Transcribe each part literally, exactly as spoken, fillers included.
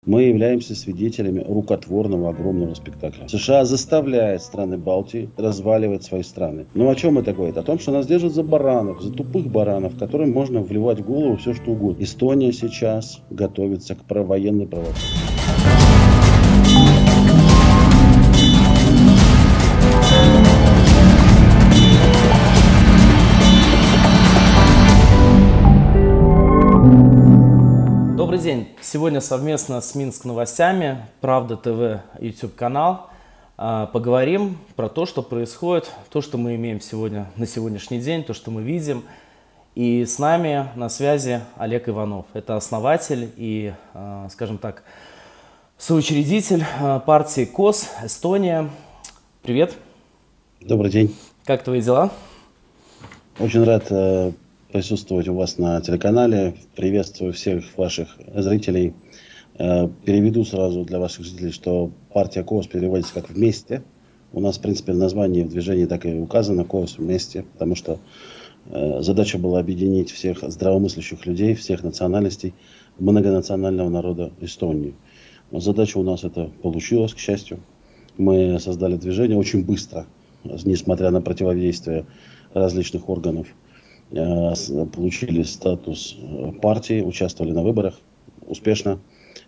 Мы являемся свидетелями рукотворного огромного спектакля. США заставляет страны Балтии разваливать свои страны. Ну о чем это говорит? О том, что нас держат за баранов, за тупых баранов, которым можно вливать в голову все, что угодно. Эстония сейчас готовится к военной провокации. Добрый день! Сегодня совместно с Минск новостями, Правда ТВ, YouTube канал, поговорим про то, что происходит, то, что мы имеем сегодня на сегодняшний день, то, что мы видим. И с нами на связи Олег Иванов. Это основатель и, скажем так, соучредитель партии КОС Эстония. Привет! Добрый день! Как твои дела? Очень рад присутствовать у вас на телеканале. Приветствую всех ваших зрителей. Переведу сразу для ваших зрителей, что партия КОС переводится как «вместе». У нас, в принципе, в названии, в движении так и указано «КОС вместе», потому что задача была объединить всех здравомыслящих людей, всех национальностей многонационального народа Эстонии. Задача у нас это получилась, к счастью. Мы создали движение очень быстро, несмотря на противодействие различных органов. Получили статус партии, участвовали на выборах успешно.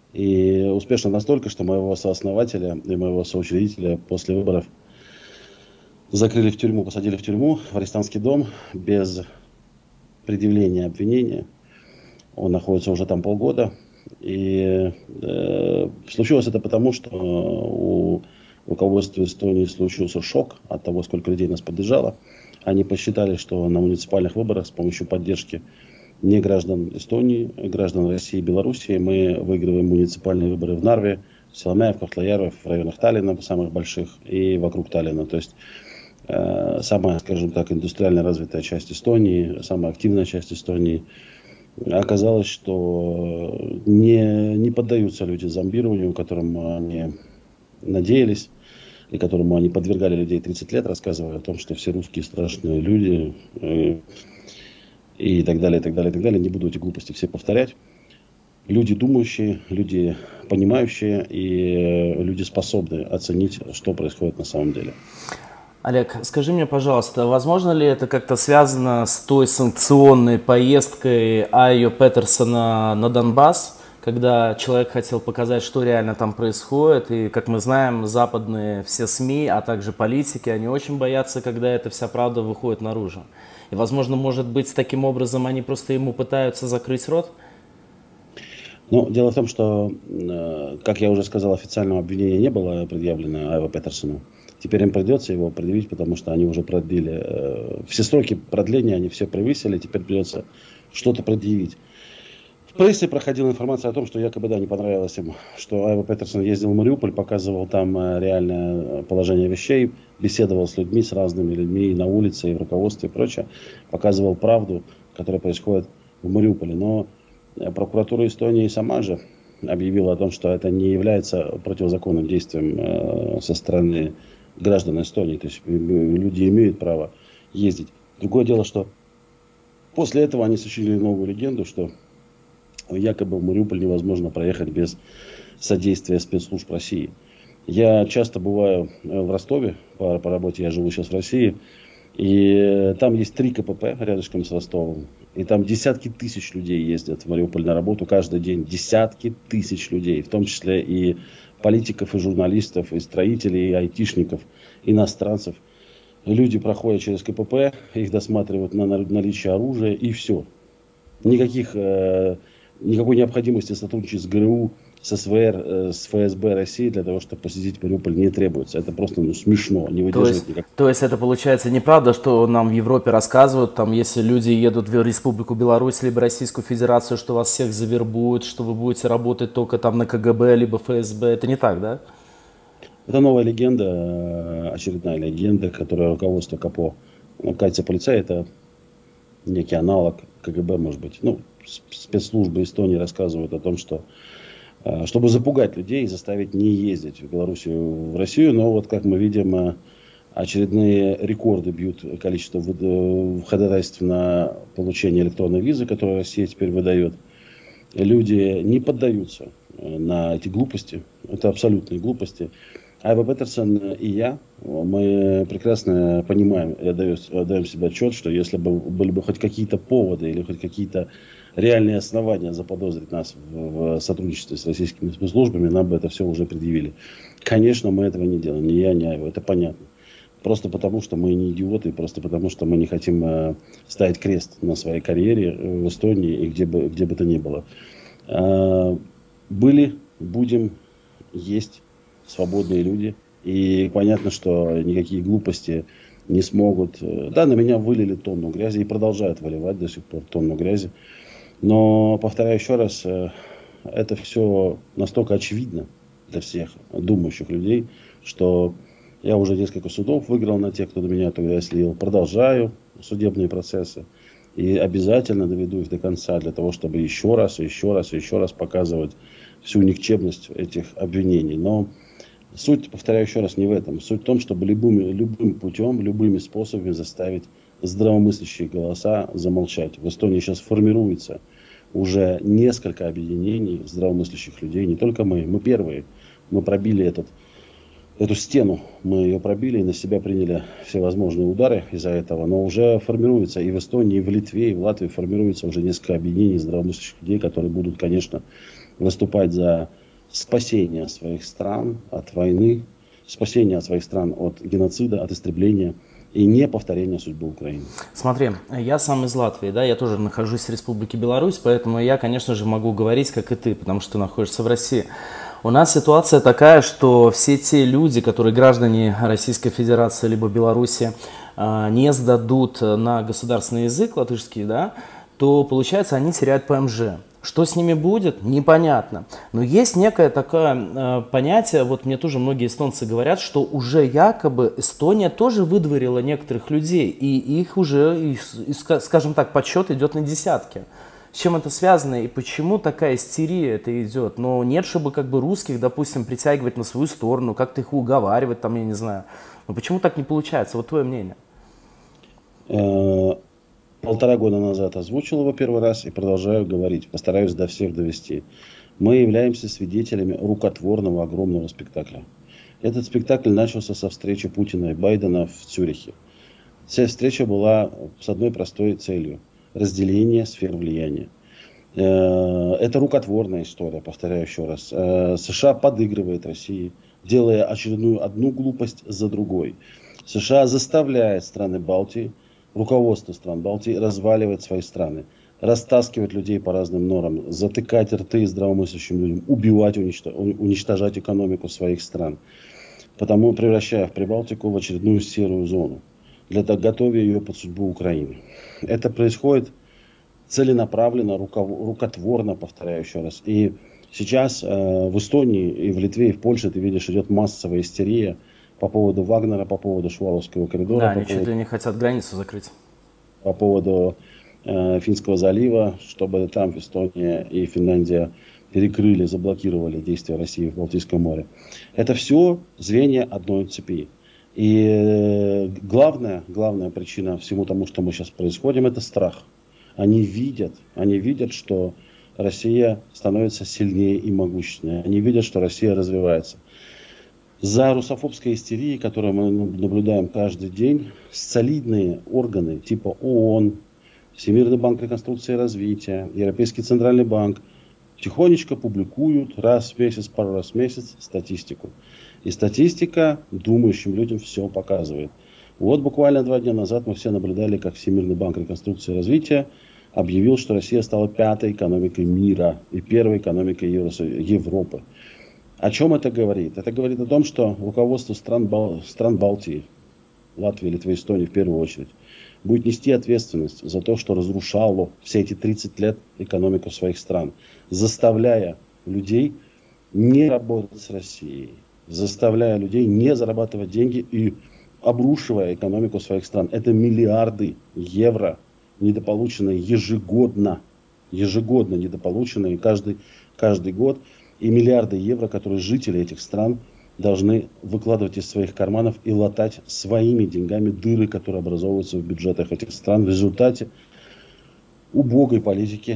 И успешно настолько, что моего сооснователя и моего соучредителя после выборов закрыли в тюрьму, посадили в тюрьму, в арестантский дом, без предъявления обвинения. Он находится уже там полгода. И э, случилось это потому, что у руководства Эстонии случился шок от того, сколько людей нас поддержало. Они посчитали, что на муниципальных выборах с помощью поддержки не граждан Эстонии, граждан России и Белоруссии мы выигрываем муниципальные выборы в Нарве, в Селаме, в Кохтляярве, в районах Таллина, самых больших, и вокруг Таллина. То есть э, самая, скажем так, индустриально развитая часть Эстонии, самая активная часть Эстонии. Оказалось, что не, не поддаются люди зомбированию, которым они надеялись, и которому они подвергали людей тридцать лет, рассказывая о том, что все русские страшные люди, и, и так далее, и так далее, и так далее. Не буду эти глупости все повторять. Люди думающие, люди понимающие и люди способные оценить, что происходит на самом деле. Олег, скажи мне, пожалуйста, возможно ли это как-то связано с той санкционной поездкой Айо Петерсона на Донбасс, когда человек хотел показать, что реально там происходит, и, как мы знаем, западные все СМИ, а также политики, они очень боятся, когда эта вся правда выходит наружу. И, возможно, может быть, таким образом они просто ему пытаются закрыть рот? Ну, дело в том, что, как я уже сказал, официального обвинения не было предъявлено Айо Петерсону. Теперь им придется его предъявить, потому что они уже продлили. Все сроки продления, они все превысили, теперь придется что-то предъявить. В прессе проходила информация о том, что якобы, да, не понравилось им, что Айо Петерсон ездил в Мариуполь, показывал там реальное положение вещей, беседовал с людьми, с разными людьми на улице и в руководстве и прочее, показывал правду, которая происходит в Мариуполе. Но прокуратура Эстонии сама же объявила о том, что это не является противозаконным действием со стороны граждан Эстонии. То есть люди имеют право ездить. Другое дело, что после этого они сочинили новую легенду, что якобы в Мариуполь невозможно проехать без содействия спецслужб России. Я часто бываю в Ростове по, по работе, я живу сейчас в России, и там есть три КПП рядышком с Ростовом, и там десятки тысяч людей ездят в Мариуполь на работу каждый день, десятки тысяч людей, в том числе и политиков, и журналистов, и строителей, и айтишников, иностранцев. Люди проходят через КПП, их досматривают на наличие оружия, и все. Никаких... Никакой необходимости сотрудничать с ГРУ, с СВР, с ФСБ России для того, чтобы посетить Мариуполь, не требуется. Это просто ну, смешно, не выдерживает то есть, никак. То есть это получается неправда, что нам в Европе рассказывают, там, если люди едут в Республику Беларусь либо Российскую Федерацию, что вас всех завербуют, что вы будете работать только там на КГБ либо ФСБ. Это не так, да? Это новая легенда, очередная легенда, которая руководство КАПО. Ну, Катя полицай, это некий аналог КГБ, может быть. Ну, спецслужбы Эстонии рассказывают о том, что чтобы запугать людей и заставить не ездить в Белоруссию, в Россию. Но вот как мы видим, очередные рекорды бьют количество ходатайств на получение электронной визы, которую Россия теперь выдает. люди не поддаются на эти глупости. Это абсолютные глупости. Айва Петерсон и я, мы прекрасно понимаем и отдаем, отдаем себе отчет, что если бы были бы хоть какие-то поводы или хоть какие-то реальные основания заподозрить нас в, в сотрудничестве с российскими спецслужбами, нам бы это все уже предъявили. Конечно, мы этого не делаем, ни я, ни Айва, это понятно. Просто потому, что мы не идиоты, просто потому, что мы не хотим э, ставить крест на своей карьере в Эстонии и где бы, где бы то ни было. Э, были, будем, есть свободные люди. И понятно, что никакие глупости не смогут. Да, на меня вылили тонну грязи и продолжают выливать до сих пор тонну грязи. Но, повторяю еще раз, это все настолько очевидно для всех думающих людей, что я уже несколько судов выиграл на тех, кто до меня тогда слил. Продолжаю судебные процессы. И обязательно доведу их до конца для того, чтобы еще раз, еще раз, еще раз показывать всю никчемность этих обвинений. Но суть, повторяю еще раз, не в этом. Суть в том, чтобы любым, любым путем, любыми способами заставить здравомыслящие голоса замолчать. В Эстонии сейчас формируется уже несколько объединений здравомыслящих людей. Не только мы. Мы первые. Мы пробили этот, эту стену. Мы ее пробили и на себя приняли всевозможные удары из-за этого. Но уже формируется и в Эстонии, и в Литве, и в Латвии формируется уже несколько объединений здравомыслящих людей, которые будут, конечно, выступать за спасение своих стран от войны, спасение своих стран от геноцида, от истребления и не повторение судьбы Украины. Смотри, я сам из Латвии, да, я тоже нахожусь в Республике Беларусь, поэтому я, конечно же, могу говорить, как и ты, потому что ты находишься в России. У нас ситуация такая, что все те люди, которые граждане Российской Федерации либо Беларуси, не сдадут на государственный язык латышский, да, то, получается, они теряют ПМЖ. Что с ними будет, непонятно. Но есть некое такое э, понятие, вот мне тоже многие эстонцы говорят, что уже якобы Эстония тоже выдворила некоторых людей, и их уже, и, и, скажем так, подсчет идет на десятки. С чем это связано и почему такая истерия это идет? Но нет, чтобы как бы русских, допустим, притягивать на свою сторону, как-то их уговаривать, там, я не знаю. Но почему так не получается? Вот твое мнение. Полтора года назад озвучил его первый раз и продолжаю говорить. Постараюсь до всех довести. Мы являемся свидетелями рукотворного огромного спектакля. Этот спектакль начался со встречи Путина и Байдена в Цюрихе. Вся встреча была с одной простой целью. Разделение сфер влияния. Это рукотворная история, повторяю еще раз. США подыгрывает России, делая очередную одну глупость за другой. США заставляет страны Балтии, руководство стран Балтии разваливать свои страны, растаскивать людей по разным нормам, затыкать рты здравомыслящим людям, убивать, уничтожать экономику своих стран, потому превращая в Прибалтику в очередную серую зону, для того, готовя ее под судьбу Украины. Это происходит целенаправленно, рукотворно, повторяю еще раз. И сейчас э, в Эстонии, и в Литве, и в Польше, ты видишь, идет массовая истерия по поводу Вагнера, по поводу Шуваловского коридора. Да, они поводу, чуть ли не хотят границу закрыть. По поводу э, Финского залива, чтобы там Эстония и Финляндия перекрыли, заблокировали действия России в Балтийском море. Это все звенья одной цепи. И э, главная, главная причина всему тому, что мы сейчас происходим, это страх. Они видят, они видят, что Россия становится сильнее и могущественнее. Они видят, что Россия развивается. За русофобской истерией, которую мы наблюдаем каждый день, солидные органы типа ООН, Всемирный банк реконструкции и развития, Европейский центральный банк тихонечко публикуют раз в месяц, пару раз в месяц статистику. И статистика думающим людям все показывает. Вот буквально два дня назад мы все наблюдали, как Всемирный банк реконструкции и развития объявил, что Россия стала пятой экономикой мира и первой экономикой Европы. О чем это говорит? Это говорит о том, что руководство стран, Бал... стран Балтии, Латвии, Литвы, Эстонии в первую очередь, будет нести ответственность за то, что разрушало все эти тридцать лет экономику своих стран, заставляя людей не работать с Россией, заставляя людей не зарабатывать деньги и обрушивая экономику своих стран. Это миллиарды евро, недополученные ежегодно, ежегодно недополученные каждый, каждый год. И миллиарды евро, которые жители этих стран должны выкладывать из своих карманов и латать своими деньгами дыры, которые образовываются в бюджетах этих стран в результате убогой политики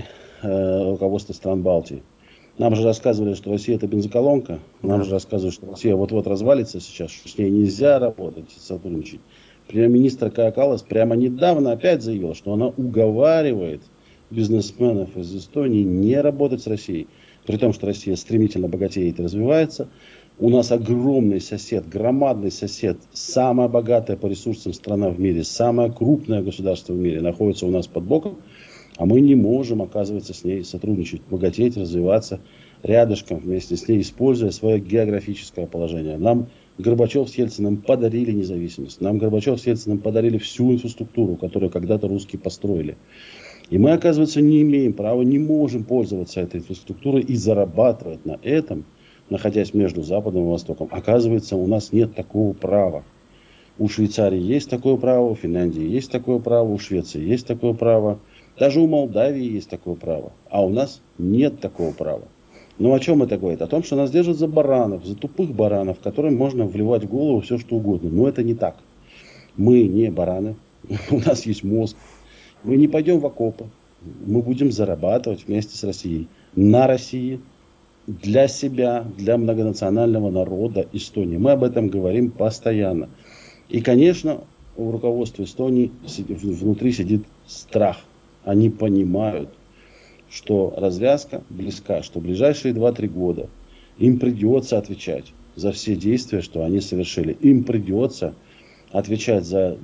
э, руководство стран Балтии. Нам же рассказывали, что Россия это бензоколонка. Нам Да. же рассказывали, что Россия вот-вот развалится сейчас, что с ней нельзя работать, сотрудничать. Премьер-министр Кая Каллас прямо недавно опять заявил, что она уговаривает бизнесменов из Эстонии не работать с Россией. При том, что Россия стремительно богатеет и развивается. У нас огромный сосед, громадный сосед, самая богатая по ресурсам страна в мире, самое крупное государство в мире находится у нас под боком. А мы не можем, оказывается, с ней сотрудничать, богатеть, развиваться рядышком вместе с ней, используя свое географическое положение. Нам Горбачев с Ельциным подарили независимость. Нам Горбачев с Ельциным подарили всю инфраструктуру, которую когда-то русские построили. И мы, оказывается, не имеем права, не можем пользоваться этой инфраструктурой и зарабатывать на этом, находясь между Западом и Востоком. Оказывается, у нас нет такого права. У Швейцарии есть такое право, у Финляндии есть такое право, у Швеции есть такое право. Даже у Молдавии есть такое право, а у нас нет такого права. Ну о чем это говорит? О том, что нас держат за баранов, за тупых баранов, которым можно вливать в голову все, что угодно. Но это не так. Мы не бараны, у нас есть мозг. Мы не пойдем в окопы, мы будем зарабатывать вместе с Россией, на России, для себя, для многонационального народа Эстонии. Мы об этом говорим постоянно. И, конечно, у руководства Эстонии внутри сидит страх. Они понимают, что развязка близка, что в ближайшие два-три года им придется отвечать за все действия, что они совершили. Им придется отвечать за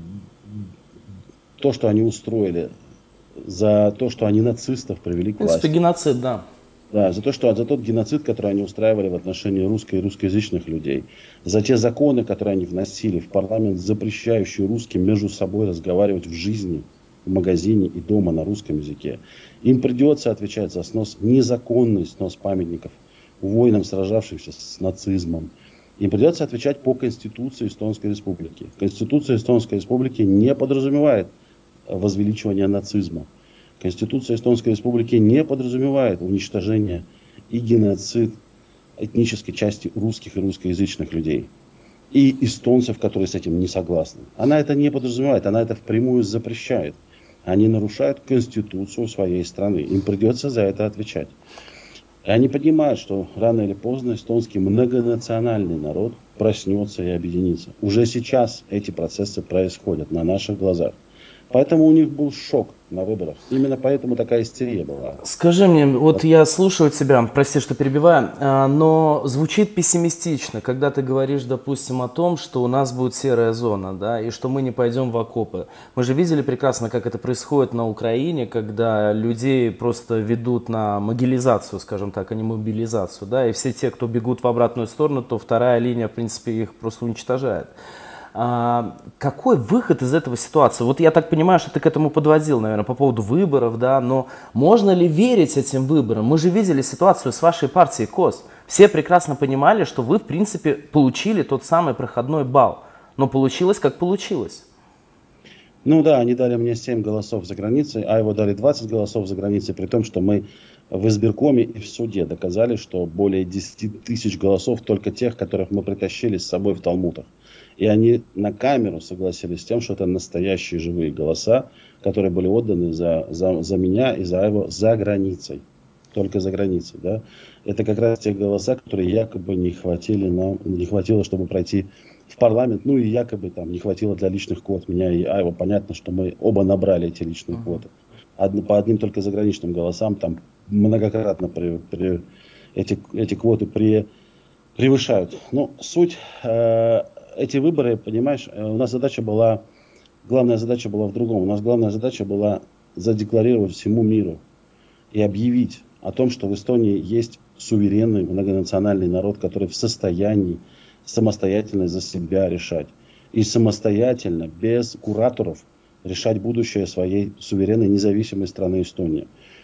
то, что они устроили, за то, что они нацистов привели к власти. Это геноцид, да. Да, за то, что за тот геноцид, который они устраивали в отношении русско- и русскоязычных людей, за те законы, которые они вносили в парламент, запрещающие русским между собой разговаривать в жизни, в магазине и дома на русском языке. Им придется отвечать за снос, незаконный снос памятников воинам, сражавшимся с нацизмом. Им придется отвечать по Конституции Эстонской Республики. Конституция Эстонской Республики не подразумевает возвеличивание нацизма. Конституция Эстонской Республики не подразумевает уничтожение и геноцид этнической части русских и русскоязычных людей. И эстонцев, которые с этим не согласны. Она это не подразумевает, она это впрямую запрещает. Они нарушают Конституцию своей страны. Им придется за это отвечать. И они понимают, что рано или поздно эстонский многонациональный народ проснется и объединится. Уже сейчас эти процессы происходят на наших глазах. Поэтому у них был шок на выборах. Именно поэтому такая истерия была. Скажи мне, вот я слушаю тебя, прости, что перебиваю, но звучит пессимистично, когда ты говоришь, допустим, о том, что у нас будет серая зона, да, и что мы не пойдем в окопы. Мы же видели прекрасно, как это происходит на Украине, когда людей просто ведут на могилизацию, скажем так, а не мобилизацию, да, и все те, кто бегут в обратную сторону, то вторая линия, в принципе, их просто уничтожает. А, какой выход из этого ситуации? Вот я так понимаю, что ты к этому подводил, наверное, по поводу выборов, да, но можно ли верить этим выборам? Мы же видели ситуацию с вашей партией КОС. Все прекрасно понимали, что вы, в принципе, получили тот самый проходной балл, но получилось, как получилось. Ну да, они дали мне семь голосов за границей, а его дали двадцать голосов за границей, при том, что мы в избиркоме и в суде доказали, что более десяти тысяч голосов только тех, которых мы притащили с собой в талмутах. И они на камеру согласились с тем, что это настоящие живые голоса, которые были отданы за, за, за меня и за его за границей. Только за границей. Да? Это как раз те голоса, которые якобы не, хватили нам, не хватило, чтобы пройти в парламент. Ну и якобы там не хватило для личных квот меня и Айва. Понятно, что мы оба набрали эти личные квоты. Од, по одним только заграничным голосам там многократно при, при, эти, эти квоты при, превышают. Но суть... Э, Эти выборы, понимаешь, у нас задача была, главная задача была в другом. У нас главная задача была задекларировать всему миру и объявить о том, что в Эстонии есть суверенный многонациональный народ, который в состоянии самостоятельно за себя решать. И самостоятельно, без кураторов, решать будущее своей суверенной независимой страны Эстония.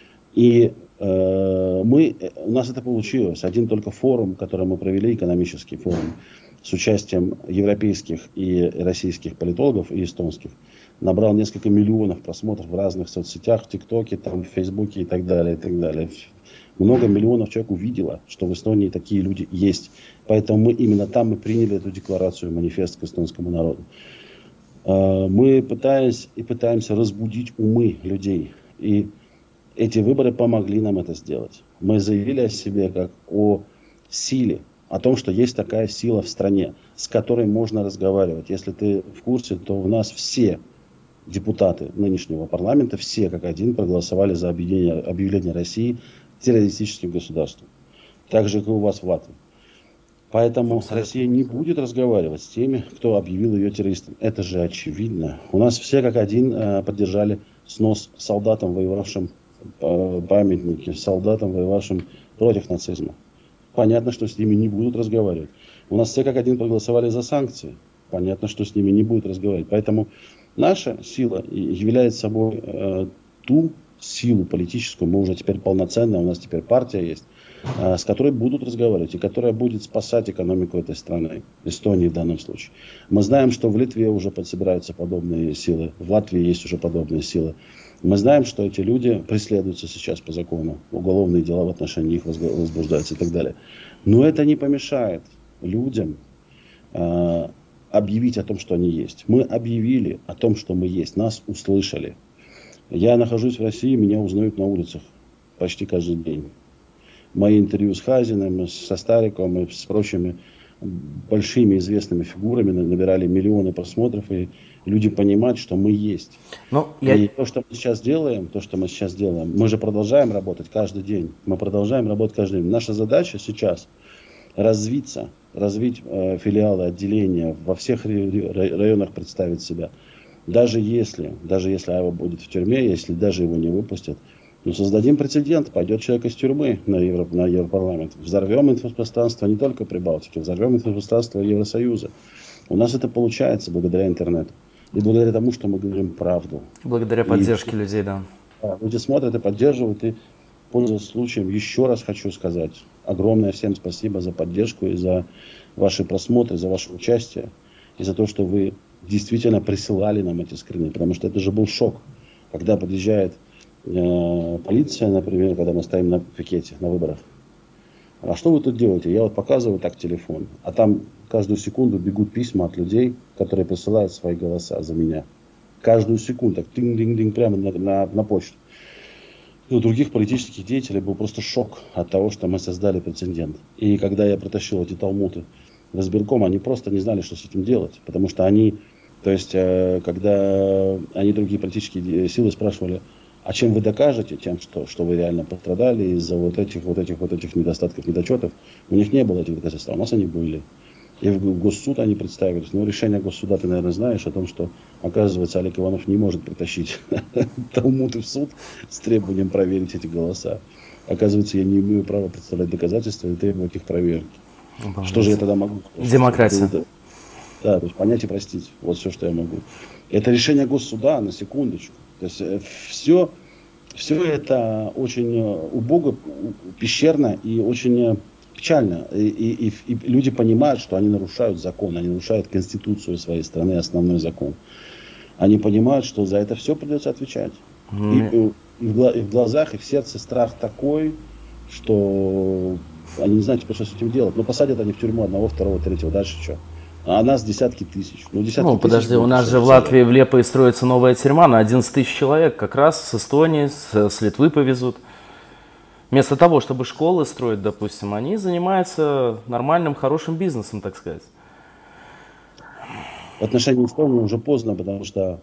И э, мы, у нас это получилось. Один только форум, который мы провели, экономический форум, с участием европейских и российских политологов и эстонских, набрал несколько миллионов просмотров в разных соцсетях, в ТикТоке, там, в Фейсбуке и так далее, и так далее. Много миллионов человек увидело, что в Эстонии такие люди есть. Поэтому мы именно там мы приняли эту декларацию, манифест к эстонскому народу. Мы пытаемся и пытаемся разбудить умы людей. И Эти выборы помогли нам это сделать. Мы заявили о себе как о силе, о том, что есть такая сила в стране, с которой можно разговаривать. Если ты в курсе, то у нас все депутаты нынешнего парламента, все как один проголосовали за объявление, объявление России террористическим государством. Так же, как и у вас в Латвии. Поэтому Абсолютно. Россия не будет разговаривать с теми, кто объявил ее террористом. Это же очевидно. У нас все как один э, поддержали снос солдатам, воевавшим э, памятники, солдатам, воевавшим против нацизма. Понятно, что с ними не будут разговаривать. У нас все как один проголосовали за санкции. Понятно, что с ними не будут разговаривать. Поэтому наша сила является собой э, ту силу политическую, мы уже теперь полноценная, у нас теперь партия есть, э, с которой будут разговаривать и которая будет спасать экономику этой страны, Эстонии в данном случае. Мы знаем, что в Литве уже подсобираются подобные силы, в Латвии есть уже подобные силы. Мы знаем, что эти люди преследуются сейчас по закону, уголовные дела в отношении них возбуждаются и так далее. Но это не помешает людям э, объявить о том, что они есть. Мы объявили о том, что мы есть, нас услышали. Я нахожусь в России, меня узнают на улицах почти каждый день. Мои интервью с Хазиным, со Стариком и с прочими большими известными фигурами набирали миллионы просмотров, и люди понимают, что мы есть. Но я... И то, что мы сейчас делаем, то, что мы сейчас делаем, мы же продолжаем работать каждый день. Мы продолжаем работать каждый день. Наша задача сейчас развиться, развить э, филиалы, отделения, во всех районах представить себя. Даже если, даже если Айва будет в тюрьме, если даже его не выпустят, ну, создадим прецедент, пойдет человек из тюрьмы на, Евро, на Европарламент. Взорвем инфопространство не только Прибалтики, взорвем инфопространство Евросоюза. У нас это получается благодаря интернету. И благодаря тому, что мы говорим правду. Благодаря поддержке и, людей, да. да. Люди смотрят и поддерживают. И, пользуясь случаем, еще раз хочу сказать огромное всем спасибо за поддержку и за ваши просмотры, за ваше участие. И за то, что вы действительно присылали нам эти скрины. Потому что это же был шок. Когда подъезжает э, полиция, например, когда мы стоим на пикете, на выборах. А что вы тут делаете? Я вот показываю так телефон. А там каждую секунду бегут письма от людей, которые присылают свои голоса за меня. Каждую секунду. Так динг-динг-динг прямо на, на, на почту. И у других политических деятелей был просто шок от того, что мы создали прецедент. И когда я протащил эти талмуды в избирком, они просто не знали, что с этим делать. Потому что они, то есть, когда они, другие политические силы, спрашивали, а чем вы докажете? Тем, что, что вы реально пострадали из-за вот этих, вот этих, вот этих недостатков, недочетов. У них не было этих доказательств, а у нас они были. И в Госсуд они представились. Но решение Госсуда ты, наверное, знаешь о том, что, оказывается, Олег Иванов не может притащить талмуды в суд с требованием проверить эти голоса. Оказывается, я не имею права представлять доказательства и требовать их проверки. Обалдеть. Что же я тогда могу? Демократия. Да, то есть понять и простить. Вот все, что я могу. Это решение Госсуда, на секундочку. То есть все, все это очень убого, пещерно и очень печально. И, и, и люди понимают, что они нарушают закон, они нарушают конституцию своей страны, основной закон. Они понимают, что за это все придется отвечать. Mm. И, и, в, и в глазах, и в сердце страх такой, что они не знают, что с этим делать. Но посадят они в тюрьму одного, второго, третьего, дальше что? А нас десятки тысяч. Ну, десятки ну подожди, тысяч, у нас же в Латвии в Лепое строится новая тюрьма на одиннадцать тысяч человек. Как раз с Эстонии, с, с Литвы повезут. Вместо того, чтобы школы строить, допустим, они занимаются нормальным, хорошим бизнесом, так сказать. В отношении Эстонии уже поздно, потому что,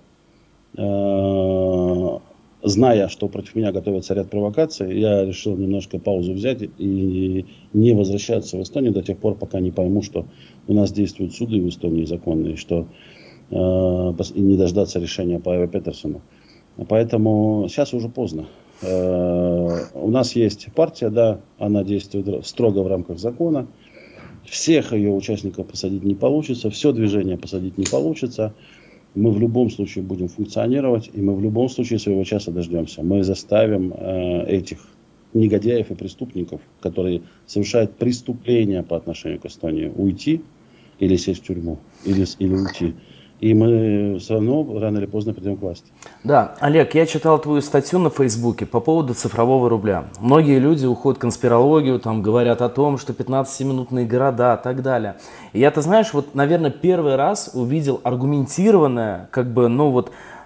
э, зная, что против меня готовится ряд провокаций, я решил немножко паузу взять и не возвращаться в Эстонию до тех пор, пока не пойму, что у нас действуют суды в Эстонии законные, что э, и не дождаться решения по Айве Петерсону. Поэтому сейчас уже поздно. Э, у нас есть партия, да, она действует строго в рамках закона. Всех ее участников посадить не получится, все движение посадить не получится. Мы в любом случае будем функционировать, и мы в любом случае своего часа дождемся. Мы заставим э, этих негодяев и преступников, которые совершают преступления по отношению к Эстонии, уйти или сесть в тюрьму, или, или уйти. И мы все равно рано или поздно придем к власти. Да, Олег, я читал твою статью на Фейсбуке по поводу цифрового рубля. Многие люди уходят в конспирологию, там говорят о том, что пятнадцатиминутные города и так далее. И я, ты знаешь, вот, наверное, первый раз увидел аргументированное, как бы, ну вот,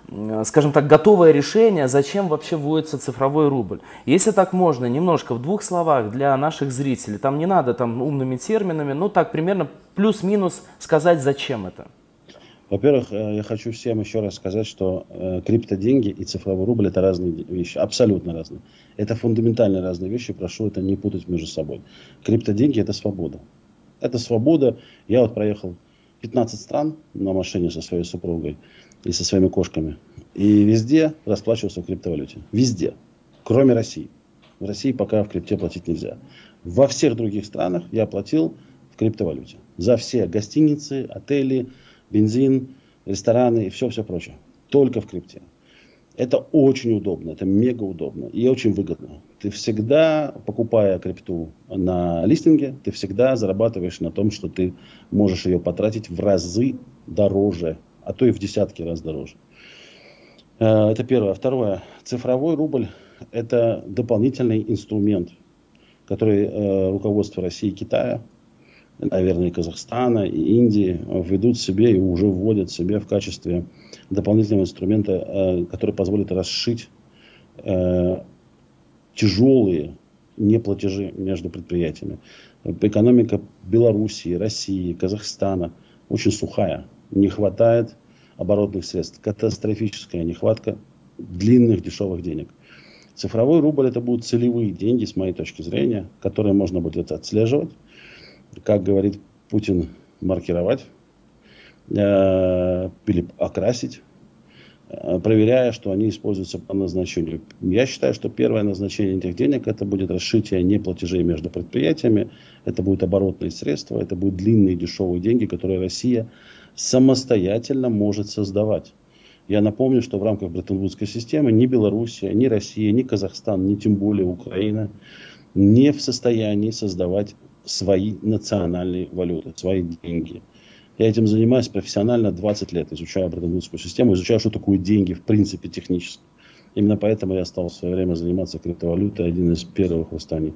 скажем так, готовое решение, зачем вообще вводится цифровой рубль. Если так можно, немножко в двух словах для наших зрителей, там не надо там умными терминами, ну так примерно плюс-минус сказать, зачем это. Во-первых, я хочу всем еще раз сказать, что э, криптоденьги и цифровой рубль — это разные вещи, абсолютно разные. Это фундаментально разные вещи, прошу это не путать между собой. Криптоденьги — это свобода. Это свобода. Я вот проехал пятнадцать стран на машине со своей супругой и со своими кошками. И везде расплачивался в криптовалюте. Везде. Кроме России. В России пока в крипте платить нельзя. Во всех других странах я платил в криптовалюте. За все гостиницы, отели, бензин, рестораны и все-все прочее. Только в крипте. Это очень удобно, это мега удобно и очень выгодно. Ты всегда, покупая крипту на листинге, ты всегда зарабатываешь на том, что ты можешь ее потратить в разы дороже, а то и в десятки раз дороже. Это первое. Второе. Цифровой рубль — это дополнительный инструмент, который руководство России и Китая, наверное, и Казахстана, и Индии ведут себе и уже вводят себе в качестве дополнительного инструмента, который позволит расшить тяжелые неплатежи между предприятиями. Экономика Белоруссии, России, Казахстана очень сухая. Не хватает оборотных средств. Катастрофическая нехватка длинных дешевых денег. Цифровой рубль — это будут целевые деньги, с моей точки зрения, которые можно будет отслеживать. Как говорит Путин, маркировать э, или окрасить, э, проверяя, что они используются по назначению. Я считаю, что первое назначение этих денег — это будет расшитие неплатежей между предприятиями, это будут оборотные средства, это будут длинные дешевые деньги, которые Россия самостоятельно может создавать. Я напомню, что в рамках Бреттон-Вудской системы ни Белоруссия, ни Россия, ни Казахстан, ни тем более Украина не в состоянии создавать свои национальные валюты, свои деньги. Я этим занимаюсь профессионально двадцать лет, изучаю Бреттон-Вудскую систему, изучаю, что такое деньги в принципе технически. Именно поэтому я стал в свое время заниматься криптовалютой, один из первых в Астане.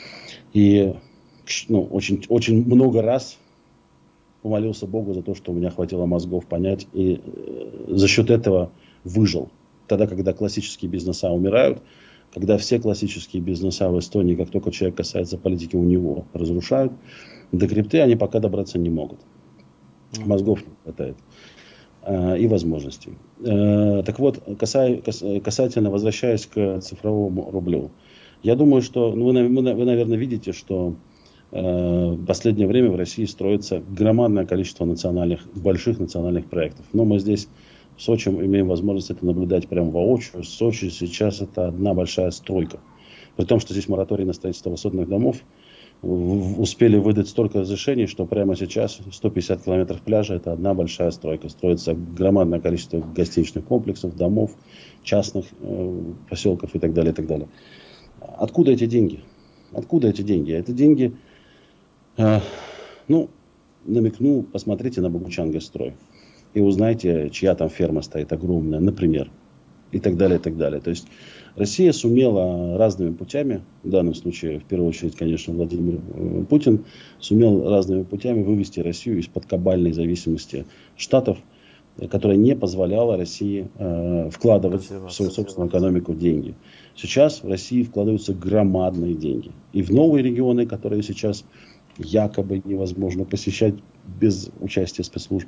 И ну, очень, очень много раз помолился Богу за то, что у меня хватило мозгов понять, и за счет этого выжил. Тогда, когда классические бизнеса умирают, когда все классические бизнеса в Эстонии, как только человек касается политики, у него разрушают, до крипты они пока добраться не могут. Мозгов не хватает. Э, и возможностей. Э, так вот, касай, кас, касательно, возвращаясь к цифровому рублю. Я думаю, что ну, вы, вы, наверное, видите, что э, в последнее время в России строится громадное количество национальных, больших национальных проектов. Но мы здесь в Сочи имеем возможность это наблюдать прямо воочию. В Сочи сейчас это одна большая стройка. При том, что здесь мораторий на строительство высотных домов, успели выдать столько разрешений, что прямо сейчас сто пятьдесят километров пляжа — это одна большая стройка. Строится громадное количество гостиничных комплексов, домов, частных э, поселков и так далее, и так далее. Откуда эти деньги? Откуда эти деньги? Это деньги, э, ну, намекну, посмотрите на Богучан-Госстрой. И узнайте, чья там ферма стоит огромная, например, и так далее, и так далее. То есть Россия сумела разными путями, в данном случае, в первую очередь, конечно, Владимир Путин, сумел разными путями вывести Россию из-под кабальной зависимости Штатов, которая не позволяла России э, вкладывать спасибо, в свою собственную экономику деньги. Сейчас в России вкладываются громадные деньги. И в новые регионы, которые сейчас якобы невозможно посещать без участия спецслужб,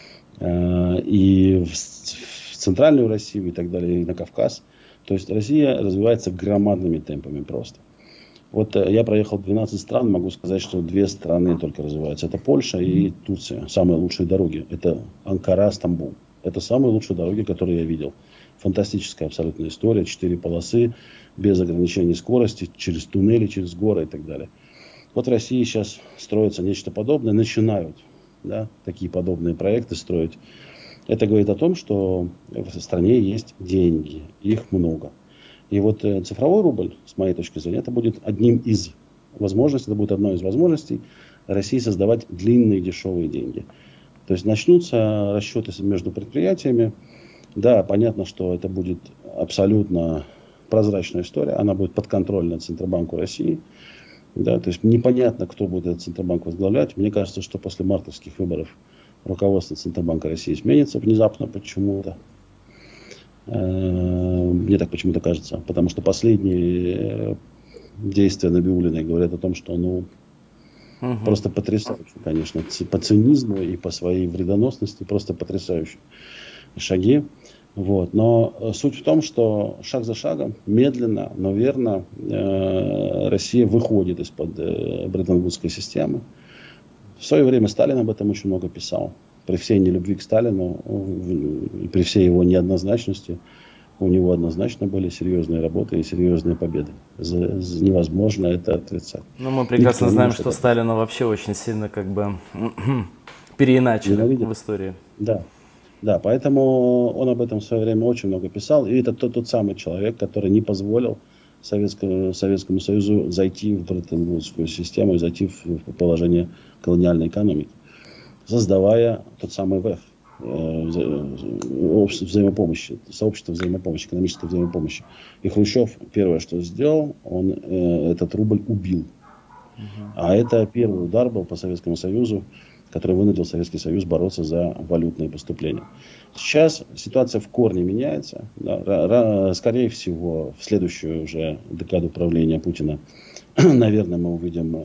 и в центральную Россию и так далее, и на Кавказ. То есть Россия развивается громадными темпами просто. Вот я проехал двенадцать стран, могу сказать, что две страны только развиваются. Это Польша и Турция. Самые лучшие дороги. Это Анкара, Стамбул. Это самые лучшие дороги, которые я видел. Фантастическая абсолютная история. Четыре полосы, без ограничений скорости, через туннели, через горы и так далее. Вот в России сейчас строится нечто подобное. Начинают. Да, такие подобные проекты строить. Это говорит о том, что в стране есть деньги, их много. И вот цифровой рубль, с моей точки зрения, это будет одним из возможностей, это будет одной из возможностей России создавать длинные дешевые деньги. То есть начнутся расчеты между предприятиями. Да, понятно, что это будет абсолютно прозрачная история, она будет подконтрольна Центробанку России. Да, то есть непонятно, кто будет этот Центробанк возглавлять. Мне кажется, что после мартовских выборов руководство Центробанка России сменится внезапно почему-то. Мне так почему-то кажется. Потому что последние действия Набиуллиной говорят о том, что ну, угу. просто потрясающе, конечно, по цинизму и по своей вредоносности, просто потрясающие шаги. Вот. Но суть в том, что шаг за шагом, медленно, но верно, Россия выходит из-под Бреттон-Вудской системы. В свое время Сталин об этом очень много писал. При всей нелюбви к Сталину, при всей его неоднозначности, у него однозначно были серьезные работы и серьезные победы. Невозможно это отрицать. Ну, мы прекрасно Никто знаем, что это... Сталина вообще очень сильно как бы переиначили Ненавидит. в истории. Да. Да, поэтому он об этом в свое время очень много писал. И это тот, тот самый человек, который не позволил Советскому, Советскому Союзу зайти в Бреттон-Вудскую систему и зайти в положение колониальной экономики, создавая тот самый ВЭФ, общество взаимопомощи, сообщество взаимопомощи, экономической взаимопомощи. И Хрущев первое, что сделал, он этот рубль убил. Uh-huh. А это первый удар был по Советскому Союзу, который вынудил Советский Союз бороться за валютные поступления. Сейчас ситуация в корне меняется. Скорее всего, в следующую уже декаду правления Путина, наверное, мы увидим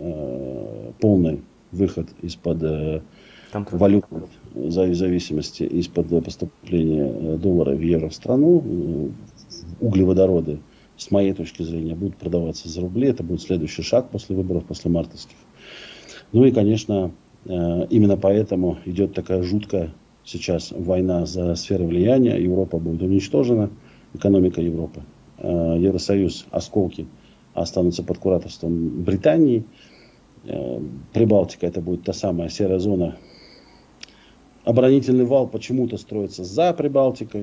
полный выход из-под валютной зависимости, из-под поступления доллара в евро в страну. Углеводороды, с моей точки зрения, будут продаваться за рубли. Это будет следующий шаг после выборов, после мартовских. Ну и, конечно, именно поэтому идет такая жуткая сейчас война за сферы влияния. Европа будет уничтожена, экономика Европы. Евросоюз, осколки останутся под кураторством Британии. Прибалтика — это будет та самая серая зона. Оборонительный вал почему-то строится за Прибалтикой.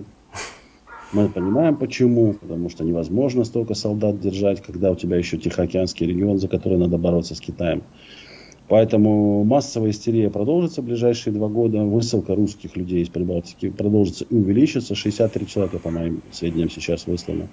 Мы понимаем почему. Потому что невозможно столько солдат держать, когда у тебя еще Тихоокеанский регион, за который надо бороться с Китаем. Поэтому массовая истерия продолжится в ближайшие два года. Высылка русских людей из Прибалтики продолжится и увеличится. шестьдесят три человека, по моим сведениям, сейчас выслано.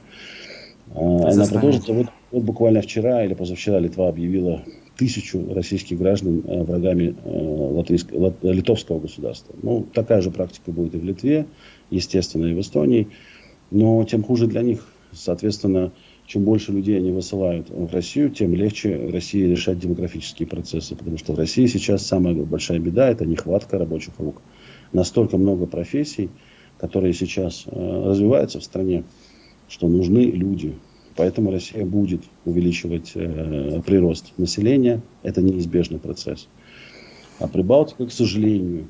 Она продолжится. Вот, вот буквально вчера или позавчера Литва объявила тысячу российских граждан врагами латвийского, литовского государства. Ну, такая же практика будет и в Литве, естественно, и в Эстонии. Но тем хуже для них. Соответственно, чем больше людей они высылают в Россию, тем легче России решать демографические процессы. Потому что в России сейчас самая большая беда — это нехватка рабочих рук. Настолько много профессий, которые сейчас развиваются в стране, что нужны люди. Поэтому Россия будет увеличивать э, прирост населения. Это неизбежный процесс. А Прибалтика, к сожалению,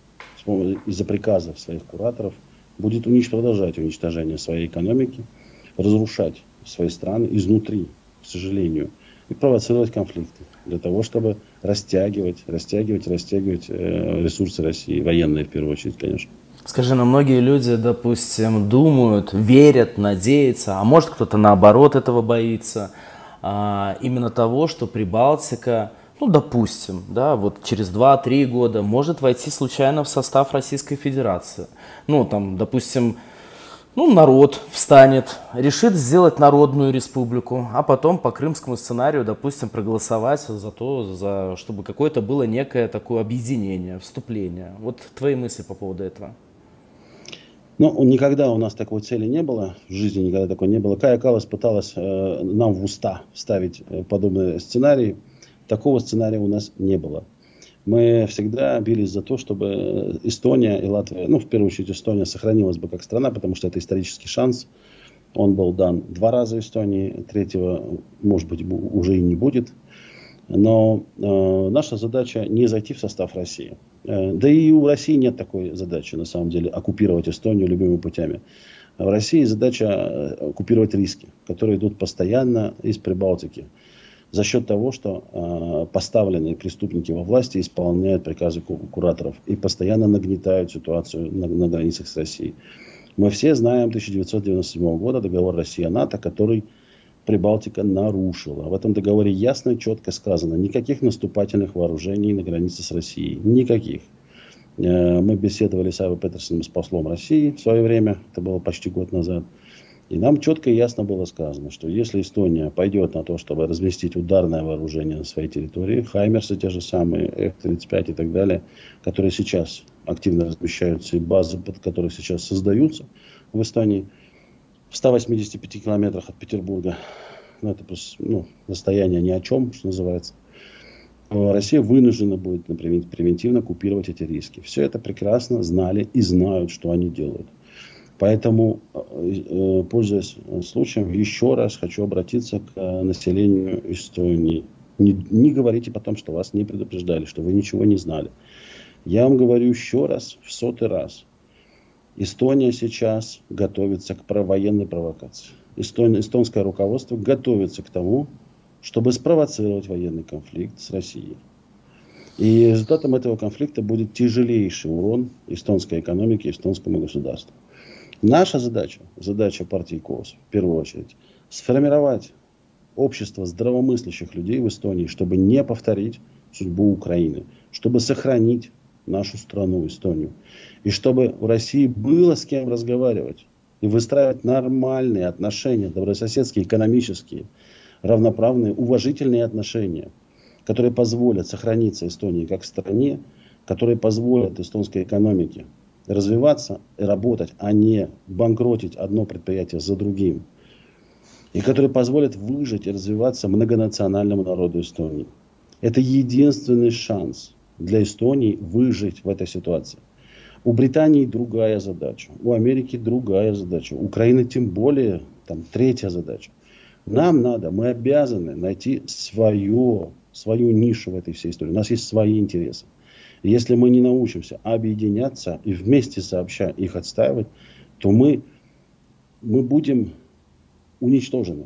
из-за приказов своих кураторов, будет унич- продолжать уничтожение своей экономики, разрушать свои страны изнутри, к сожалению, и провоцировать конфликты для того, чтобы растягивать, растягивать, растягивать э, ресурсы России, военные в первую очередь, конечно. Скажи, ну многие люди, допустим, думают, верят, надеются, а может кто-то наоборот этого боится, а, именно того, что Прибалтика, ну допустим, да, вот через два-три года может войти случайно в состав Российской Федерации. Ну там, допустим, ну народ встанет, решит сделать народную республику, а потом по крымскому сценарию, допустим, проголосовать за то, за, чтобы какое-то было некое такое объединение, вступление. Вот твои мысли по поводу этого? Ну, никогда у нас такой цели не было, в жизни никогда такой не было. Кая Каллас пыталась э, нам в уста вставить э, подобные сценарии. Такого сценария у нас не было. Мы всегда бились за то, чтобы Эстония и Латвия, ну, в первую очередь Эстония, сохранилась бы как страна, потому что это исторический шанс. Он был дан два раза Эстонии, третьего, может быть, уже и не будет. Но э, наша задача не зайти в состав России. Э, да и у России нет такой задачи, на самом деле, оккупировать Эстонию любыми путями. В России задача оккупировать риски, которые идут постоянно из Прибалтики. За счет того, что э, поставленные преступники во власти исполняют приказы кураторов и постоянно нагнетают ситуацию на, на границах с Россией. Мы все знаем тысяча девятьсот девяносто седьмого года договор Россия-НАТО, который Прибалтика нарушила. В этом договоре ясно и четко сказано: никаких наступательных вооружений на границе с Россией. Никаких. Мы беседовали с Айвой Петерсоном, с послом России в свое время, это было почти год назад. И нам четко и ясно было сказано, что если Эстония пойдет на то, чтобы разместить ударное вооружение на своей территории, Хаймерсы те же самые, эф тридцать пять и так далее, которые сейчас активно размещаются, и базы, под которые сейчас создаются в Эстонии, в ста восьмидесяти пяти километрах от Петербурга. Ну, это просто ну, расстояние ни о чем, что называется. Россия вынуждена будет, например, превентивно купировать эти риски. Все это прекрасно знали и знают, что они делают. Поэтому, пользуясь случаем, еще раз хочу обратиться к населению Эстонии. Не, не говорите потом, что вас не предупреждали, что вы ничего не знали. Я вам говорю еще раз, в сотый раз. Эстония сейчас готовится к военной провокации. Эстон, эстонское руководство готовится к тому, чтобы спровоцировать военный конфликт с Россией. И результатом этого конфликта будет тяжелейший урон эстонской экономике, эстонскому государству. Наша задача, задача партии КООС, в первую очередь, сформировать общество здравомыслящих людей в Эстонии, чтобы не повторить судьбу Украины, чтобы сохранить нашу страну, Эстонию. И чтобы у России было с кем разговаривать и выстраивать нормальные отношения, добрососедские, экономические, равноправные, уважительные отношения, которые позволят сохраниться Эстонии как стране, которые позволят эстонской экономике развиваться и работать, а не банкротить одно предприятие за другим. И которые позволят выжить и развиваться многонациональному народу Эстонии. Это единственный шанс для Эстонии выжить в этой ситуации. У Британии другая задача, у Америки другая задача, у Украины тем более там, третья задача. Нам надо, мы обязаны найти свое, свою нишу в этой всей истории. У нас есть свои интересы. И если мы не научимся объединяться и вместе сообща их отстаивать, то мы, мы будем уничтожены.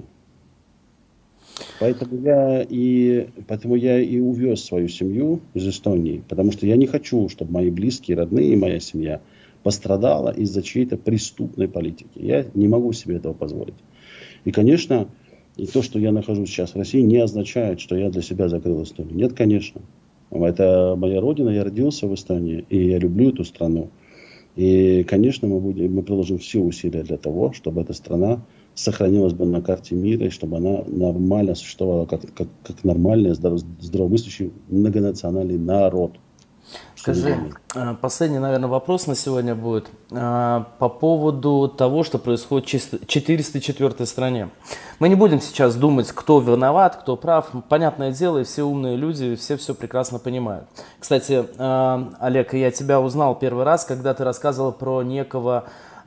Поэтому я, и, поэтому я и увез свою семью из Эстонии, потому что я не хочу, чтобы мои близкие, родные и моя семья пострадала из-за чьей-то преступной политики. Я не могу себе этого позволить. И, конечно, и то, что я нахожусь сейчас в России, не означает, что я для себя закрыл Эстонию. Нет, конечно. Это моя родина, я родился в Эстонии, и я люблю эту страну. И, конечно, мы, будем, мы приложим все усилия для того, чтобы эта страна сохранилась бы на карте мира, и чтобы она нормально существовала, как, как, как нормальный, здраво, здравомыслящий многонациональный народ. Скажи, последний, наверное, вопрос на сегодня будет по поводу того, что происходит в четыреста четвёртой стране. Мы не будем сейчас думать, кто виноват, кто прав. Понятное дело, и все умные люди, все все прекрасно понимают. Кстати, Олег, я тебя узнал первый раз, когда ты рассказывал про некого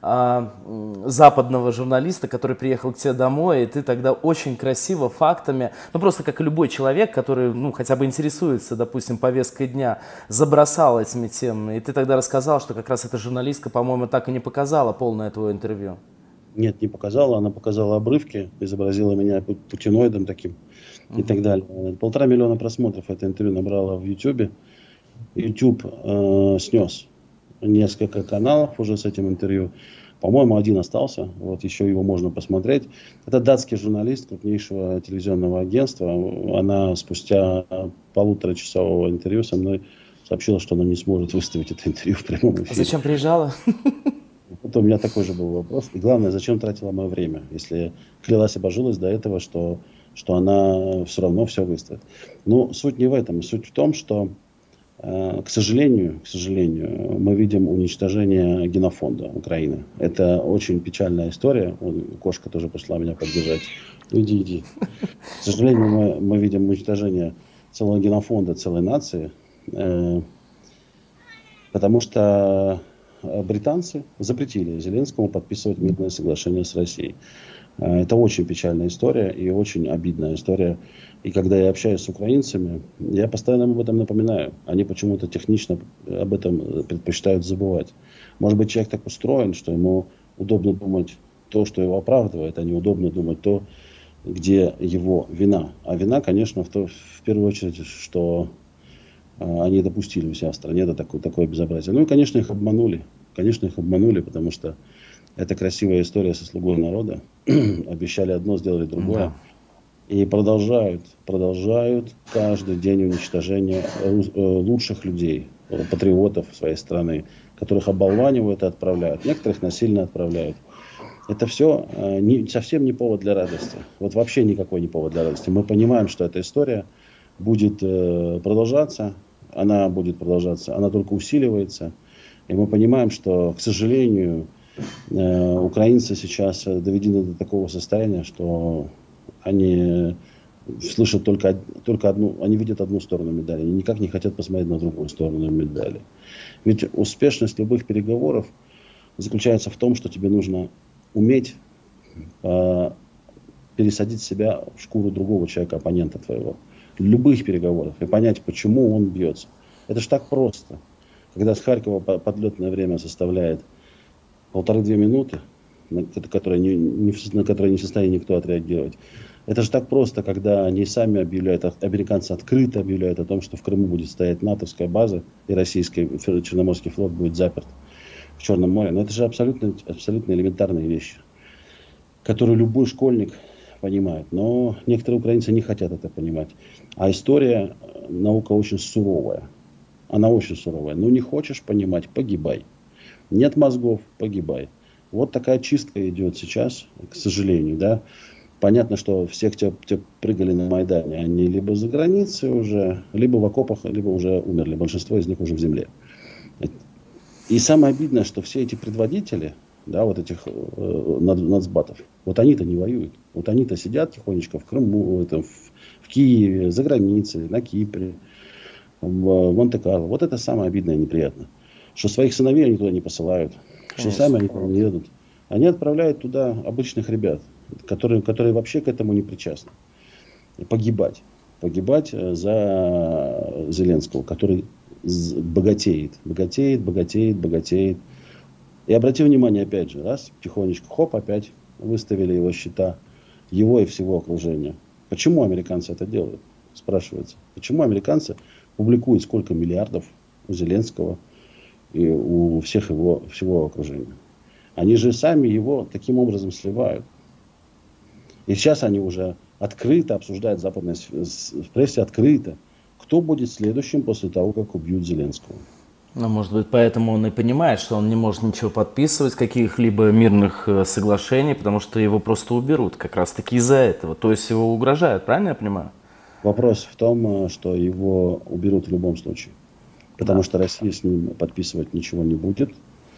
западного журналиста, который приехал к тебе домой, и ты тогда очень красиво фактами, ну просто как и любой человек, который ну хотя бы интересуется, допустим, повесткой дня, забросал этими темами. И ты тогда рассказал, что как раз эта журналистка, по-моему, так и не показала полное твое интервью. Нет, не показала, она показала обрывки, изобразила меня путиноидом таким uh-huh. и так далее. Полтора миллиона просмотров это интервью набрало в YouTube. YouTube э, снес несколько каналов уже с этим интервью. По-моему, один остался. Вот еще его можно посмотреть. Это датский журналист крупнейшего телевизионного агентства. Она спустя полуторачасового интервью со мной сообщила, что она не сможет выставить это интервью в прямом эфире. А зачем приезжала? Вот у меня такой же был вопрос. И главное, зачем тратила мое время, если клялась и божилась до этого, что, что она все равно все выставит. Но суть не в этом. Суть в том, что К сожалению, к сожалению, мы видим уничтожение генофонда Украины. Это очень печальная история. Вон, кошка тоже пришла меня поддержать. Иди, иди. К сожалению, мы, мы видим уничтожение целого генофонда, целой нации. Э, потому что британцы запретили Зеленскому подписывать мирное соглашение с Россией. Это очень печальная история и очень обидная история. И когда я общаюсь с украинцами, я постоянно об этом напоминаю. Они почему-то технично об этом предпочитают забывать. Может быть, человек так устроен, что ему удобно думать то, что его оправдывает, а неудобно думать то, где его вина. А вина, конечно, в, то, в первую очередь, что э, они допустили у себя в стране это такое, такое безобразие. Ну и, конечно, их обманули. Конечно, их обманули, потому что это красивая история со слугой народа. Обещали одно, сделали другое. Да. И продолжают, продолжают каждый день уничтожение лучших людей, патриотов своей страны, которых оболванивают и отправляют. Некоторых насильно отправляют. Это все не, совсем не повод для радости. Вот вообще никакой не повод для радости. Мы понимаем, что эта история будет продолжаться. Она будет продолжаться. Она только усиливается. И мы понимаем, что, к сожалению, Э, украинцы сейчас доведены до такого состояния, что они слышат только, только одну, они видят одну сторону медали, они никак не хотят посмотреть на другую сторону медали. Ведь успешность любых переговоров заключается в том, что тебе нужно уметь э, пересадить себя в шкуру другого человека, оппонента твоего. Любых переговоров. И понять, почему он бьется. Это же так просто. Когда с Харькова подлетное время составляет полторы-две минуты, на которые не, не, на которые не в состоянии никто отреагировать. Это же так просто, когда они сами объявляют, американцы открыто объявляют о том, что в Крыму будет стоять натовская база, и российский Черноморский флот будет заперт в Черном море. Но это же абсолютно, абсолютно элементарные вещи, которые любой школьник понимает. Но некоторые украинцы не хотят это понимать. А история, наука очень суровая. Она очень суровая. Ну, не хочешь понимать — погибай. Нет мозгов — погибай. Вот такая чистка идет сейчас, к сожалению, да. Понятно, что всех, те, те прыгали на Майдане, они либо за границей уже, либо в окопах, либо уже умерли. Большинство из них уже в земле. И самое обидное, что все эти предводители, да, вот этих э, нацбатов, вот они-то не воюют. Вот они-то сидят тихонечко в Крыму, это, в, в Киеве, за границей, на Кипре, в Монте-Карло. Вот это самое обидное и неприятное. Что своих сыновей они туда не посылают, Конечно. Что сами они туда не едут. Они отправляют туда обычных ребят, которые, которые вообще к этому не причастны. Погибать. Погибать за Зеленского, который богатеет, богатеет, богатеет, богатеет. И обрати внимание, опять же, раз, тихонечко, хоп, опять выставили его счета, его и всего окружения. Почему американцы это делают? Спрашивается. Почему американцы публикуют, сколько миллиардов у Зеленского и у всех его, всего окружения? Они же сами его таким образом сливают. И сейчас они уже открыто обсуждают в западной прессе, открыто, кто будет следующим после того, как убьют Зеленского. Ну, может быть, поэтому он и понимает, что он не может ничего подписывать, каких-либо мирных соглашений, потому что его просто уберут как раз-таки из-за этого. То есть его угрожают, правильно я понимаю? Вопрос в том, что его уберут в любом случае. Потому да. что Россия с ним подписывать ничего не будет.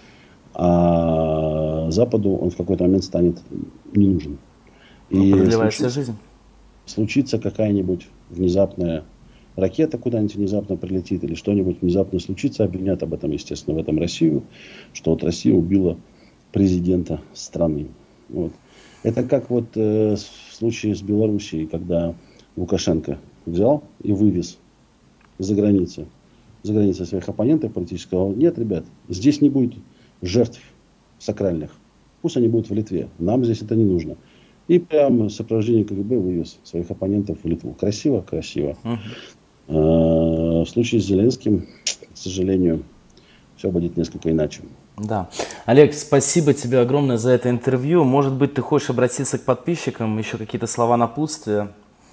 А Западу он в какой-то момент станет не нужен. Ну, и продлевается жизнь. Случится какая-нибудь внезапная ракета куда-нибудь внезапно прилетит или что-нибудь внезапно случится, обвинят об этом, естественно, в этом Россию, что вот Россия убила президента страны. Вот. Это как вот э, в случае с Белоруссией, когда Лукашенко взял и вывез за границу, за границу своих оппонентов политического. Нет, ребят, здесь не будет жертв сакральных. Пусть они будут в Литве. Нам здесь это не нужно. И прямо сопровождение КГБ вывез своих оппонентов в Литву. Красиво, красиво. Uh-huh. В случае с Зеленским, к сожалению, все будет несколько иначе. Да. Олег, спасибо тебе огромное за это интервью. Может быть, ты хочешь обратиться к подписчикам, еще какие-то слова напутствия?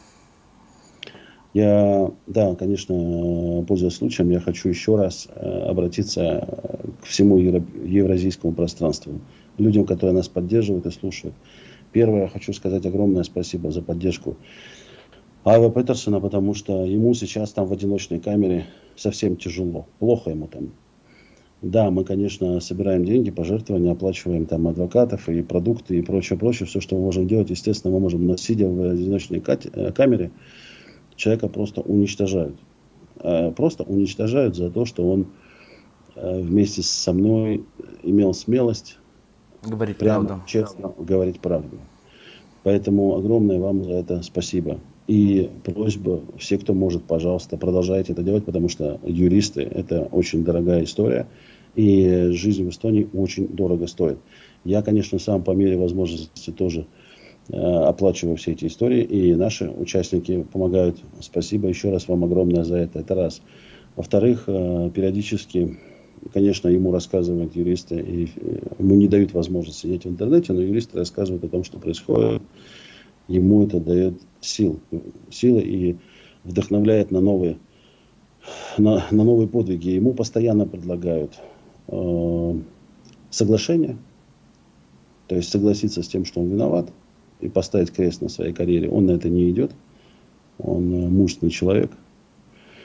Я, да, конечно, пользуясь случаем, я хочу еще раз обратиться к всему евразийскому пространству. Людям, которые нас поддерживают и слушают. Первое, я хочу сказать огромное спасибо за поддержку Айва Петерсона, потому что ему сейчас там в одиночной камере совсем тяжело. Плохо ему там. Да, мы, конечно, собираем деньги, пожертвования, оплачиваем там адвокатов и продукты и прочее, прочее. Все, что мы можем делать, естественно, мы можем, но сидя в одиночной камере, человека просто уничтожают. Просто уничтожают за то, что он вместе со мной имел смелость говорить прямо, правду. Честно говорить правду. Поэтому огромное вам за это спасибо. И просьба, все, кто может, пожалуйста, продолжайте это делать, потому что юристы – это очень дорогая история. И жизнь в Эстонии очень дорого стоит. Я, конечно, сам по мере возможности тоже э, оплачиваю все эти истории. И наши участники помогают. Спасибо еще раз вам огромное за это. Это раз. Во-вторых, э, периодически, конечно, ему рассказывают юристы. И ему не дают возможность сидеть в интернете, но юристы рассказывают о том, что происходит. Ему это дает сил, силы и вдохновляет на новые, на, на новые подвиги. Ему постоянно предлагают э, соглашение, то есть согласиться с тем, что он виноват, и поставить крест на своей карьере. Он на это не идет. Он э, мужественный человек.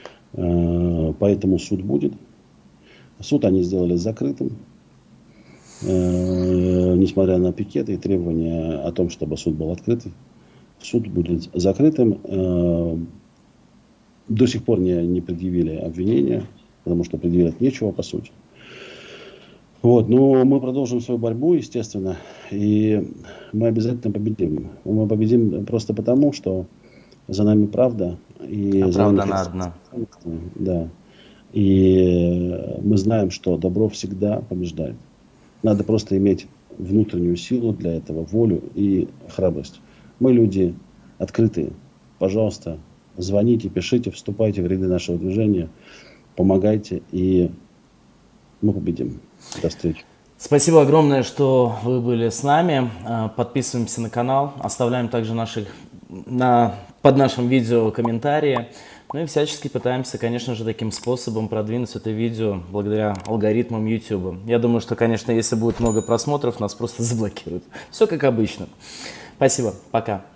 Э, поэтому суд будет. Суд они сделали закрытым. э, несмотря на пикеты и требования о том, чтобы суд был открытый. Суд будет закрытым. Э, до сих пор не, не предъявили обвинения, потому что предъявлять нечего, по сути. Вот, но мы продолжим свою борьбу, естественно, и мы обязательно победим. Мы победим просто потому, что за нами правда. И А за правда нами надо. да. И мы знаем, что добро всегда побеждает. Надо просто иметь внутреннюю силу для этого, волю и храбрость. Мы люди открытые. Пожалуйста, звоните, пишите, вступайте в ряды нашего движения, помогайте, и мы победим. До встречи. Спасибо огромное, что вы были с нами. Подписываемся на канал, оставляем также наших, на, под нашим видео комментарии. Ну и всячески пытаемся, конечно же, таким способом продвинуть это видео благодаря алгоритмам YouTube. Я думаю, что, конечно, если будет много просмотров, нас просто заблокируют. Все как обычно. Спасибо, пока.